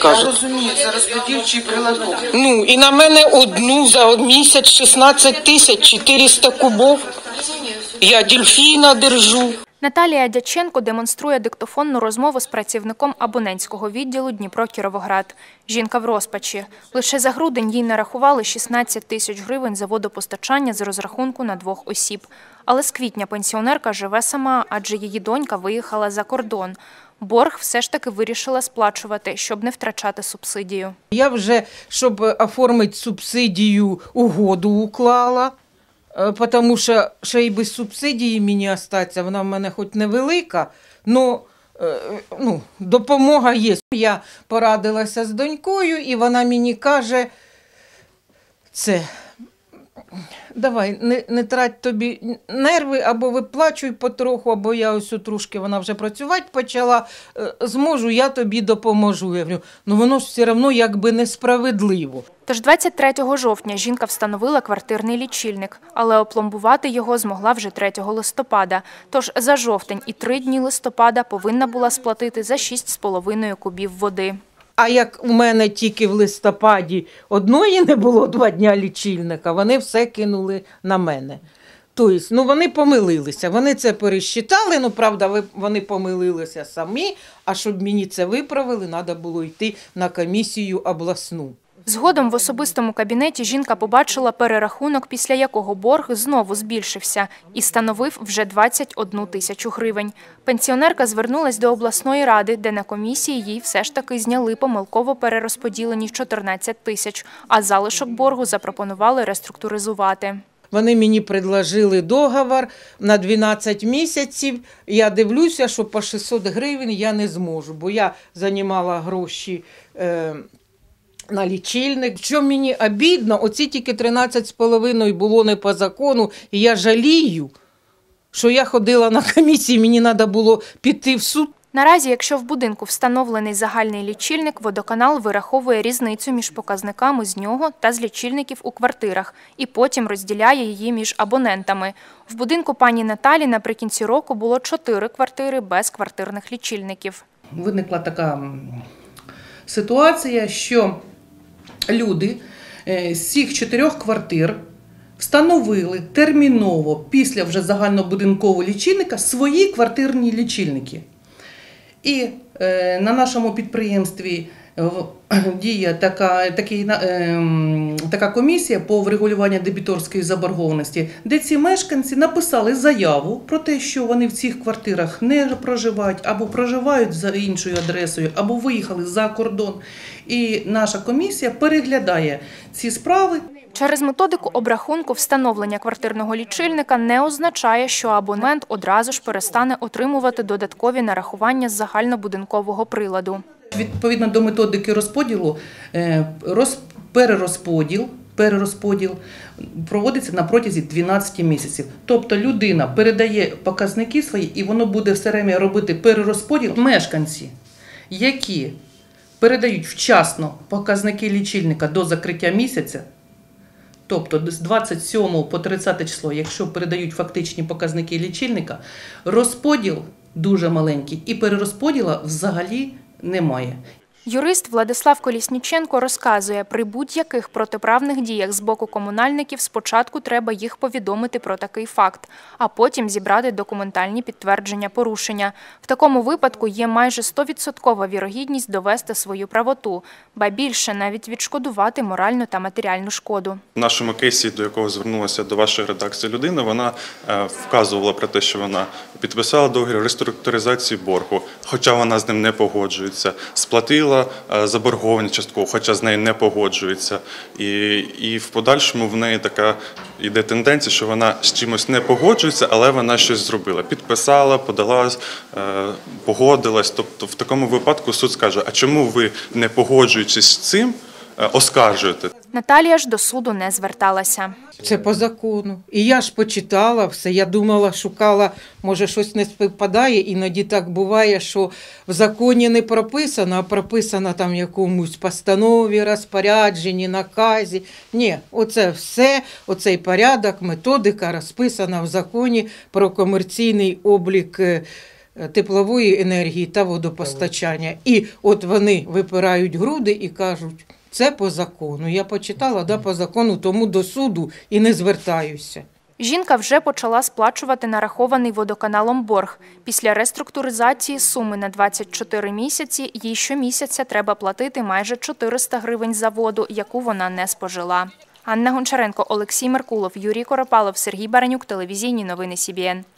кажуть. Я розумію, це розподільчий прилавок. Ну, і на мене одну за місяць 16 тисяч 400 кубов. Я дельфіна держу. Наталія Дяченко демонструє диктофонну розмову з працівником абонентського відділу Дніпро-Кіровоград. Жінка в розпачі. Лише за грудень їй нарахували 16 тисяч гривень за водопостачання з розрахунку на 2 осіб. Але з квітня пенсіонерка живе сама, адже її донька виїхала за кордон. Борг все ж таки вирішила сплачувати, щоб не втрачати субсидію. Я вже, щоб оформити субсидію, угоду уклала. Тому що ще й без субсидії мені остаться, вона в мене хоч невелика, але допомога є. Я порадилася з донькою, і вона мені каже, давай, не трать тобі нерви, або виплачуй потроху, або я ось трошки, вона вже працювати почала, зможу, я тобі допоможу. Я говорю, воно ж все одно якби несправедливо. Тож 23 жовтня жінка встановила квартирний лічильник, але опломбувати його змогла вже 3 листопада. Тож за жовтень і 3 дні листопада повинна була сплатити за 6,5 кубів води. А як у мене тільки в листопаді одної не було 2 дня лічильника, вони все кинули на мене. Тобто, вони помилилися, вони це пересчитали, правда, вони помилилися самі, а щоб мені це виправили, треба було йти на комісію обласну. Згодом в особистому кабінеті жінка побачила перерахунок, після якого борг знову збільшився і становив вже 21 тисячу гривень. Пенсіонерка звернулась до обласної ради, де на комісії їй все ж таки зняли помилково перерозподілені 14 тисяч, а залишок боргу запропонували реструктуризувати. Вони мені предложили договор на 12 місяців. Я дивлюся, що по 600 гривень я не зможу, бо я займала гроші на лічильник. Що мені обідно, оці тільки 13,5 було не по закону, і я жалію, що я ходила на комісії, мені треба було піти в суд. Наразі, якщо в будинку встановлений загальний лічильник, водоканал вираховує різницю між показниками з нього та з лічильників у квартирах і потім розділяє її між абонентами. В будинку пані Наталі наприкінці року було 4 квартири без квартирних лічильників. Виникла така ситуація, що люди з цих 4 квартир встановили терміново після вже загальнобудинкового лічильника свої квартирні лічильники. І на нашому підприємстві діє така комісія по врегулюванню дебіторської заборгованості, де ці мешканці написали заяву про те, що вони в цих квартирах не проживають, або проживають за іншою адресою, або виїхали за кордон. І наша комісія переглядає ці справи. Через методику обрахунку встановлення квартирного лічильника не означає, що абонент одразу ж перестане отримувати додаткові нарахування з загальнобудинкового приладу. Відповідно до методики розподілу, перерозподіл проводиться на протязі 12 місяців. Тобто людина передає показники свої, і воно буде все время робити перерозподіл. Мешканці, які передають вчасно показники лічильника до закриття місяця, тобто з 27 по 30 число, якщо передають фактичні показники лічильника, розподіл дуже маленький і перерозподілу взагалі немає. Юрист Владислав Колісніченко розказує, при будь-яких протиправних діях з боку комунальників спочатку треба їх повідомити про такий факт, а потім зібрати документальні підтвердження порушення. В такому випадку є майже 100% вірогідність довести свою правоту, ба більше навіть відшкодувати моральну та матеріальну шкоду. В нашому кейсі, до якого звернулася до вашої редакції людина, вона вказувала про те, що вона підписала договір реструктуризації боргу, хоча вона з ним не погоджується, сплатила заборгованість частково, хоча з нею не погоджується. І в подальшому в неї така йде тенденція, що вона з чимось не погоджується, але вона щось зробила. Підписала, подала, погодилась. Тобто в такому випадку суд скаже, а чому ви, не погоджуючись з цим, оскаржуєте? Наталія ж до суду не зверталася. Це по закону. І я ж почитала все, я думала, шукала, може щось не співпадає, іноді так буває, що в законі не прописано, а прописано там в якомусь постанові, розпорядженні, наказі. Ні, оце все, оцей порядок, методика розписана в законі про комерційний облік теплової енергії та водопостачання. І от вони випирають груди і кажуть, це по закону. Я почитала, да, по закону, тому до суду і не звертаюся. Жінка вже почала сплачувати нарахований водоканалом борг. Після реструктуризації суми на 24 місяці їй щомісяця треба платити майже 400 гривень за воду, яку вона не спожила. Анна Гончаренко, Олексій Меркулов, Юрій Коропалов, Сергій Баранюк, телевізійні новини СІБІН.